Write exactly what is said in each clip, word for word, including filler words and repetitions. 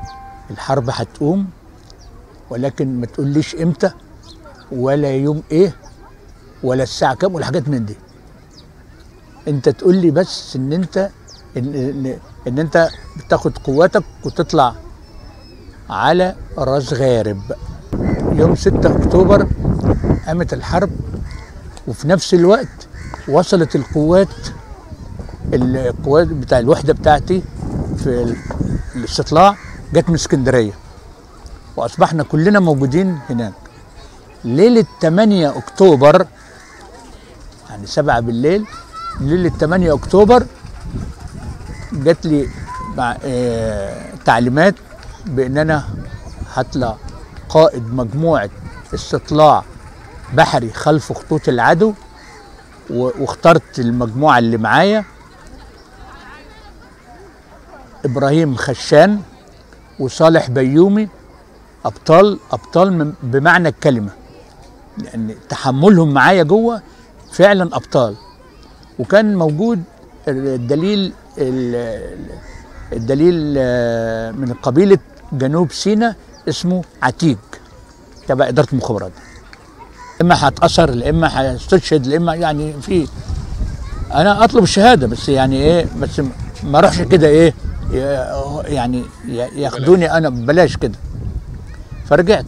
الحرب هتقوم، ولكن ما تقوليش امتى ولا يوم ايه ولا الساعه كام ولا حاجات من دي. انت تقول لي بس ان انت ان, إن, إن انت بتاخد قواتك وتطلع على راس غارب. يوم ستة اكتوبر قامت الحرب، وفي نفس الوقت وصلت القوات القوات بتاع الوحده بتاعتي في الاستطلاع، جت من اسكندريه، واصبحنا كلنا موجودين هناك. ليله ثمانية اكتوبر، يعني سبعة بالليل، ليله ثمانية اكتوبر جات لي مع آه تعليمات بان انا هطلع قائد مجموعه استطلاع بحري خلف خطوط العدو، واخترت المجموعه اللي معايا ابراهيم خشان وصالح بيومي، ابطال ابطال بمعنى الكلمه، لان تحملهم معايا جوه فعلا ابطال. وكان موجود الدليل الدليل من قبيله جنوب سيناء اسمه عتيق، تبع اداره المخابرات. اما هتاثر، لا اما هستشهد، لا اما يعني في انا اطلب الشهاده، بس يعني ايه، بس ما اروحش كده ايه يعني ياخدوني انا ببلاش كده. فرجعت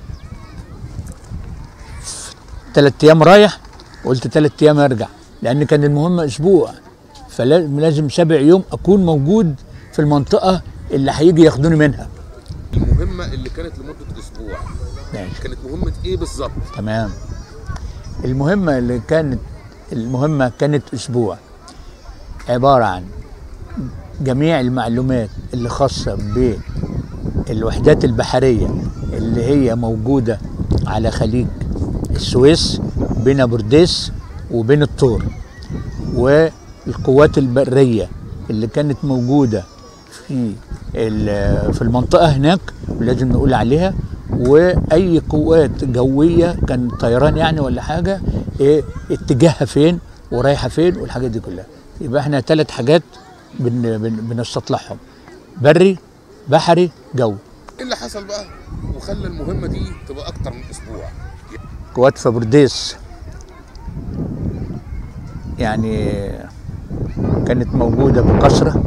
ثلاث ايام رايح، قلت ثلاث ايام ارجع، لان كان المهمه اسبوع، فلازم سبع يوم اكون موجود في المنطقه اللي هيجي ياخدوني منها. المهمه اللي كانت لمده اسبوع ماشي. كانت مهمه ايه بالظبط؟ تمام. المهمه اللي كانت المهمه كانت اسبوع، عباره عن جميع المعلومات اللي خاصه بالوحدات البحريه اللي هي موجوده على خليج السويس بين برديس وبين الطور، والقوات البريه اللي كانت موجوده في في المنطقه هناك لازم نقول عليها، واي قوات جويه كان طيران يعني ولا حاجه ايه اتجاهها فين ورايحه فين والحاجات دي كلها. يبقى احنا ثلاث حاجات بن بن بنستطلعهم: بري، بحري، جو. ايه اللي حصل بقى وخلى المهمه دي تبقى اكتر من اسبوع؟ قوات فبرديس يعني كانت موجوده بكثره.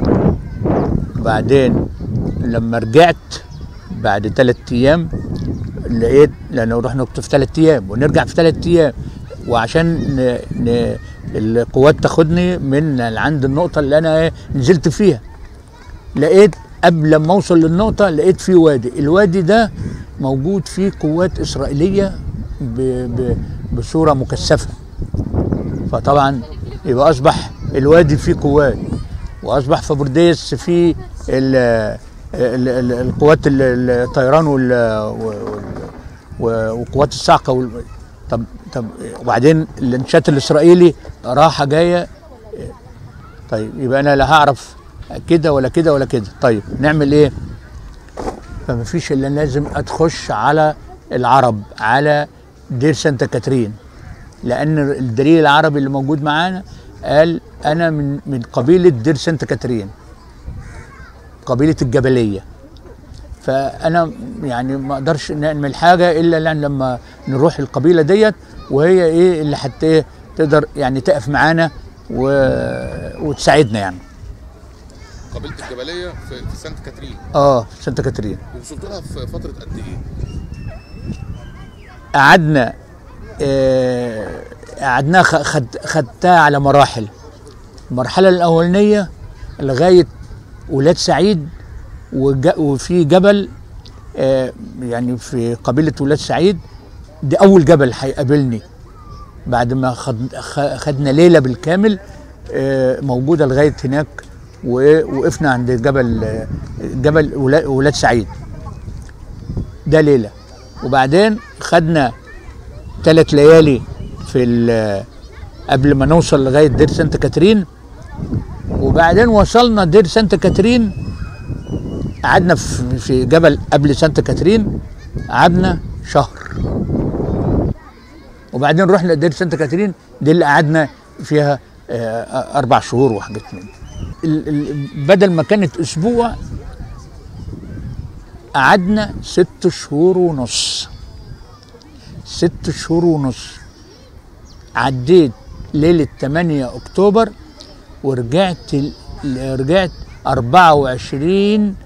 بعدين لما رجعت بعد ثلاث ايام لقيت، لانه رحنا نكتب في ثلاث ايام ونرجع في ثلاث ايام، وعشان ن... ن... القوات تاخدني من عند النقطه اللي انا نزلت فيها، لقيت قبل لما اوصل للنقطه لقيت في وادي، الوادي ده موجود فيه قوات اسرائيليه ب... ب... بصوره مكثفه. فطبعا يبقى اصبح الوادي فيه قوات، واصبح في برديس فيه ال... القوات الطيران وقوات الصاعقه وال... طب طب وبعدين الانشات الاسرائيلي راحه جايه. طيب يبقى انا لا هعرف كده ولا كده ولا كده، طيب نعمل ايه؟ فما فيش الا لازم اتخش على العرب، على دير سانتا كاترين، لان الدليل العربي اللي موجود معانا قال انا من من قبيله دير سانتا كاترين، قبيله الجبليه. فانا يعني ما اقدرش نعمل حاجه الا لما نروح القبيله ديت، وهي ايه اللي حتى تقدر يعني تقف معانا و... وتساعدنا يعني. قبيله الجبليه في, في سانتا كاترين. اه في سانتا كاترين. وصلت لها في فتره قد ايه؟ قعدنا آه قعدنا خد خدتها على مراحل. المرحله الاولانيه لغايه ولاد سعيد، وفي جبل آه يعني في قبيله ولاد سعيد، دي اول جبل هيقابلني بعد ما خد خدنا ليله بالكامل آه موجوده لغايه هناك، ووقفنا عند جبل جبل ولاد سعيد ده ليله. وبعدين خدنا ثلاث ليالي في قبل ما نوصل لغايه دير سانتا كاترين. وبعدين وصلنا دير سانتا كاترين، قعدنا في جبل قبل سانتا كاترين، قعدنا شهر. وبعدين رحنا دير سانتا كاترين، دي اللي قعدنا فيها اربع شهور وحاجات من دي. بدل ما كانت اسبوع قعدنا ست شهور ونص، ست شهور ونص. عديت ليلة تمانية أكتوبر ورجعت رجعت أربعة وعشرين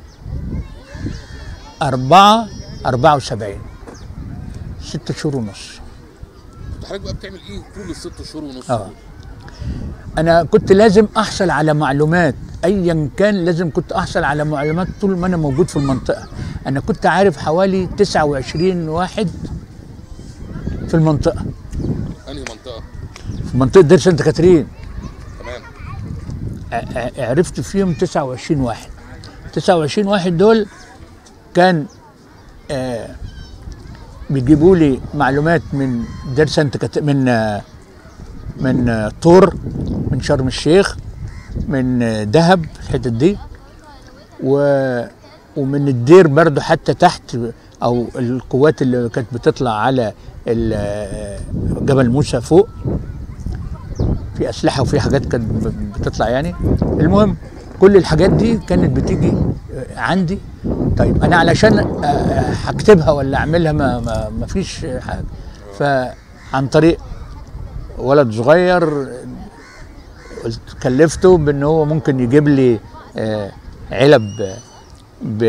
أربعة أربعة وسبعين، ست شهور ونص. حضرتك بقى بتعمل ايه طول الست شهور ونص؟ اه انا كنت لازم احصل على معلومات، ايا كان لازم كنت احصل على معلومات طول ما انا موجود في المنطقه. انا كنت عارف حوالي تسعة وعشرين واحد في المنطقه. انهي منطقه؟ في منطقه دير سانت كاترين. تمام. عرفت فيهم تسعة وعشرين واحد. تسعة وعشرين واحد دول كان آه بيجيبوا لي معلومات من دير سانت كاترين، من آه من آه طور، من شرم الشيخ، من آه دهب الحتت دي، و ومن الدير برضو حتى تحت، او القوات اللي كانت بتطلع على جبل موسى فوق، في اسلحه وفي حاجات كانت بتطلع يعني. المهم كل الحاجات دي كانت بتيجي عندي. طيب انا علشان هكتبها ولا اعملها ما, ما, ما فيش حاجه، فعن طريق ولد صغير قلت كلفته بان هو ممكن يجيب لي علب ب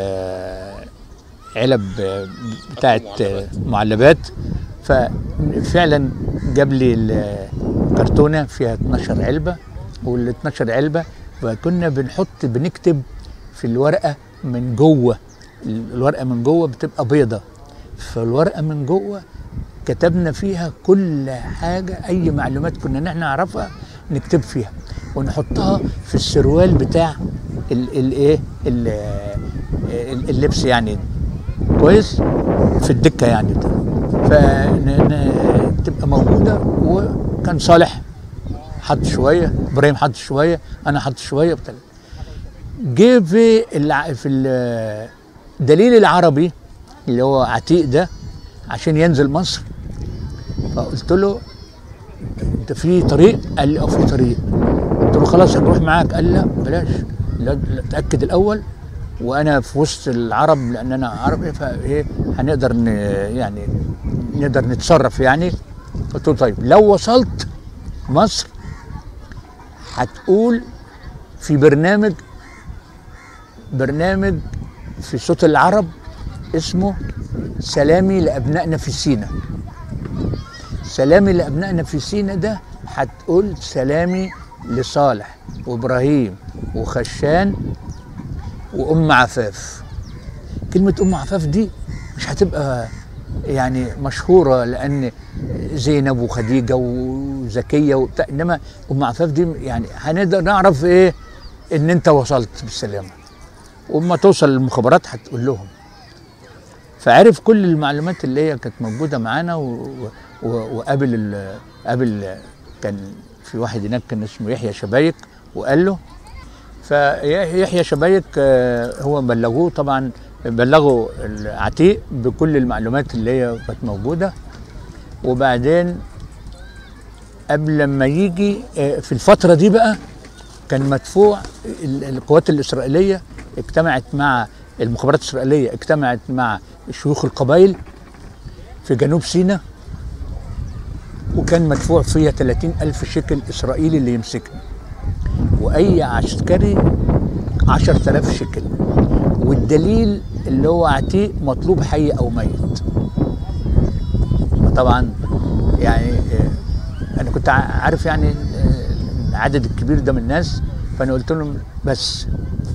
علب بتاعت معلبات. ففعلا جاب لي الكرتونه فيها اتناشر علبه، وال اتناشر علبه فكنا بنحط بنكتب في الورقه من جوه. الورقه من جوه بتبقى بيضه، فالورقه من جوه كتبنا فيها كل حاجه، اي معلومات كنا نحن نعرفها نكتب فيها ونحطها في السروال بتاع الايه اللبس يعني، كويس، في الدكه يعني، فتبقى موجوده. وكان صالح حط شويه، ابراهيم حط شويه، انا حط شويه بتاع. جه في الع... في الدليل العربي اللي هو عتيق ده عشان ينزل مصر، فقلت له انت في طريق؟ قال لي اه في طريق. قلت له خلاص هنروح معاك. قال لا بلاش، لا اتاكد الاول وانا في وسط العرب لان انا عربي، فايه هنقدر ن... يعني نقدر نتصرف يعني. قلت له طيب لو وصلت مصر هتقول في برنامج برنامج في صوت العرب اسمه سلامي لابنائنا في سينا. سلامي لابنائنا في سينا ده هتقول سلامي لصالح وابراهيم وخشان وام عفاف. كلمه ام عفاف دي مش هتبقى يعني مشهوره لان زينب وخديجه وزكيه وبتاع، انما ام عفاف دي يعني هنقدر نعرف ايه ان انت وصلت بالسلامه، واما توصل للمخابرات هتقول لهم. فعرف كل المعلومات اللي هي كانت موجوده معانا. وقابل قابل كان في واحد هناك كان اسمه يحيى شبايك وقال له، فيحيى شبايك هو بلغوه طبعا، بلغوا العتيق بكل المعلومات اللي هي كانت موجوده. وبعدين قبل ما يجي في الفتره دي بقى كان مدفوع القوات الاسرائيليه اجتمعت مع المخابرات الاسرائيليه، اجتمعت مع شيوخ القبائل في جنوب سيناء، وكان مدفوع فيها ثلاثين ألف شيكل اسرائيلي اللي يمسكني، واي عسكري عشرة آلاف شيكل، والدليل اللي هو عتيق مطلوب حي او ميت. طبعا يعني انا كنت عارف يعني العدد الكبير ده من الناس، فانا قلت لهم بس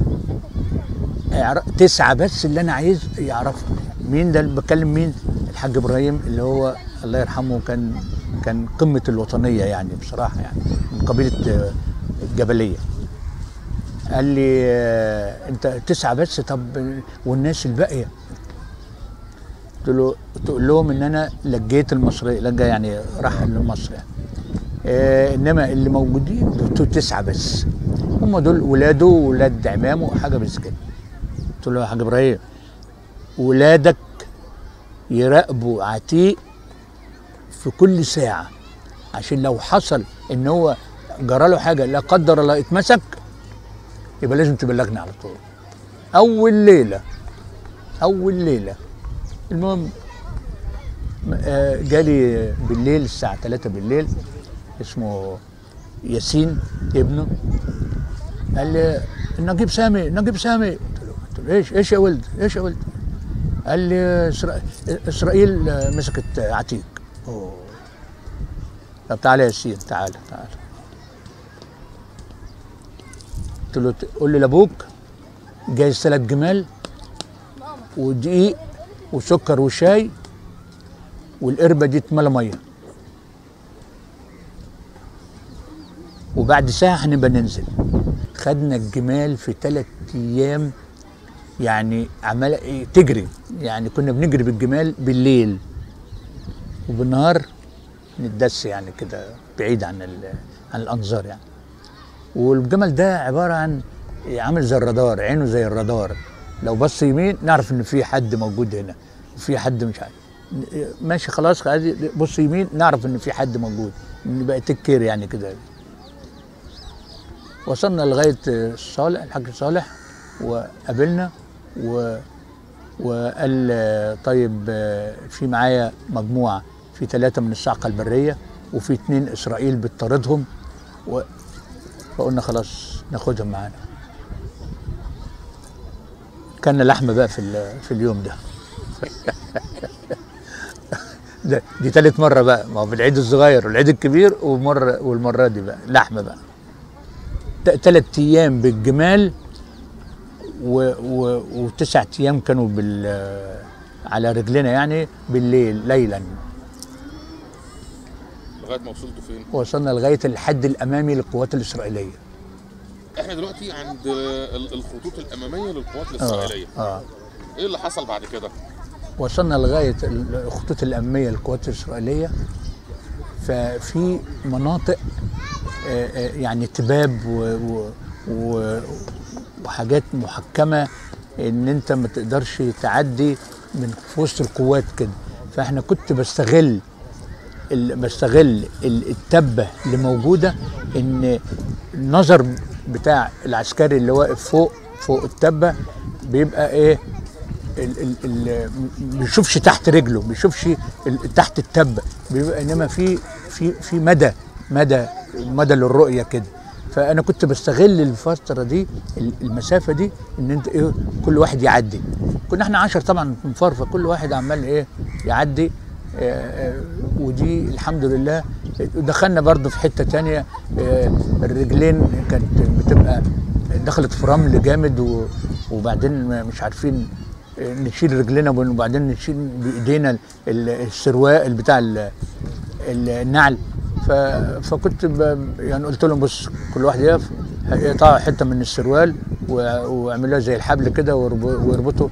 تسعه بس اللي انا عايز يعرفوا مين ده. اللي بكلم مين؟ الحاج ابراهيم اللي هو الله يرحمه كان كان قمه الوطنيه يعني بصراحه، يعني من قبيله الجبليه. قال لي انت تسعه بس، طب والناس الباقيه؟ قلت له تقول لهم ان انا لجيت المصري، لجا يعني راح لمصر يعني. اه انما اللي موجودين دول تسعه بس، هم دول ولاده وولاد عمامه وحاجه بس كده. قلت له يا حاج ابراهيم ولادك يراقبوا عتيق في كل ساعه، عشان لو حصل ان هو جرى له حاجه لا قدر الله اتمسك، يبقى لازم تبلغني على طول اول ليله. اول ليله. المهم آه، جالي بالليل الساعه ثلاثة بالليل، اسمه ياسين ابنه، قال لي نجيب سامي نجيب سامي. قلت له, قلت له ايش ايش يا ولد ايش يا ولد؟ قال لي إسرا- اسرائيل مسكت عتيق. اوه. طب تعالى يا ياسين، تعالى تعالى. قلت له قول لي لابوك جايز ثلاث جمال ودقيق وسكر وشاي والقربه دي اتملى ميه، وبعد ساعه هنبقى ننزل. خدنا الجمال في ثلاث ايام، يعني عمال إيه تجري، يعني كنا بنجري بالجمال بالليل وبالنهار نتدس يعني كده بعيد عن عن الانظار يعني. والجمل ده عباره عن عامل زي الرادار، عينه زي الرادار، لو بص يمين نعرف ان في حد موجود هنا وفي حد مش عارف ماشي خلاص، بص يمين نعرف ان في حد موجود، بقى تكير يعني كده. وصلنا لغايه صالح الحاج صالح وقابلنا و وقال طيب في معايا مجموعه، في ثلاثه من الصاعقه البريه وفي اثنين اسرائيل بتطاردهم، و... فقلنا خلاص ناخدهم معانا. كان لحمه بقى في في اليوم ده. ده دي ثالث مره بقى، ما هو في العيد الصغير والعيد الكبير ومره، والمره دي بقى لحمه بقى. ثلاث ايام بالجمال و... و... وتسع ايام كانوا بال على رجلنا يعني بالليل ليلا. لغايه ما وصلتوا فين؟ وصلنا لغايه الحد الامامي للقوات الاسرائيليه. احنا دلوقتي عند الخطوط الاماميه للقوات الاسرائيليه. اه اه ايه اللي حصل بعد كده؟ وصلنا لغايه الخطوط الاماميه للقوات الاسرائيليه، ففي مناطق يعني تباب و... و... وحاجات محكمه ان انت ما تقدرش تعدي من في وسط القوات كده. فاحنا كنت بستغل ال... بستغل التبه اللي موجوده، ان النظر بتاع العسكري اللي واقف فوق فوق التبه بيبقى ايه، ما بيشوفش تحت رجله، ما بيشوفش تحت التبه، بيبقى انما في في في مدى مدى مدى للرؤيه كده. فانا كنت بستغل الفتره دي المسافه دي ان انت ايه كل واحد يعدي. كنا احنا عشر طبعا مفرفه، كل واحد عمال ايه يعدي. آه ودي الحمد لله دخلنا برضو في حته ثانيه. آه الرجلين كانت بتبقى دخلت في رمل جامد، وبعدين مش عارفين نشيل رجلنا، وبعدين نشيل بايدينا السروال بتاع النعل. فكنت يعني قلت لهم بص كل واحد يقف يقطع حته من السروال ويعملوها زي الحبل كده ويربطوا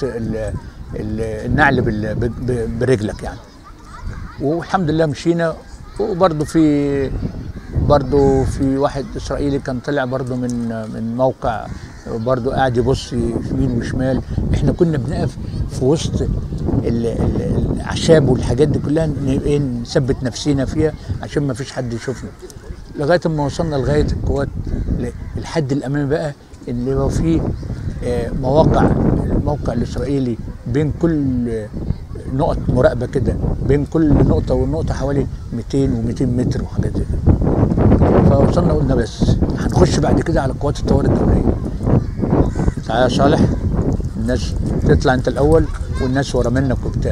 النعل برجلك يعني. والحمد لله مشينا. وبرضه في برضه في واحد اسرائيلي كان طلع برضه من من موقع، برضه قاعد يبص يمين وشمال. احنا كنا بنقف في وسط الاعشاب والحاجات دي كلها نثبت نفسينا فيها عشان ما فيش حد يشوفنا، لغايه ما وصلنا لغايه القوات الحد الامامي بقى اللي هو فيه مواقع. الموقع الاسرائيلي بين كل نقط مراقبه كده، بين كل نقطه والنقطه حوالي مئتين ومئتين متر وحاجات زي كده. فوصلنا قلنا بس هنخش بعد كده على قوات الطوارئ الدوليه. تعالى يا صالح، الناس تطلع انت الاول والناس ورا منك وبتاع،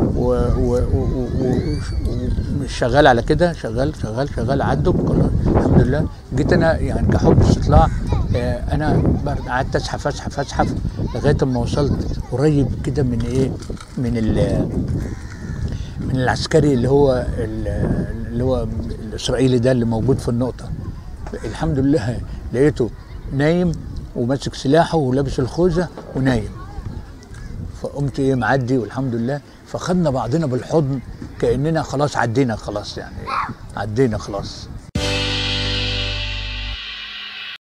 ومش شغال على كده، شغال شغال شغال عدوا الحمد لله. جيت انا يعني كحب استطلاع، انا قعدت ازحف ازحف ازحف لغايه ما وصلت قريب كده من ايه، من ال من العسكري اللي هو اللي هو الاسرائيلي ده اللي موجود في النقطه. الحمد لله لقيته نايم وماسك سلاحه ولابس الخوذه ونايم. فقمت ايه معدي والحمد لله. فخدنا بعضنا بالحضن كاننا خلاص عدينا، خلاص يعني عدينا خلاص.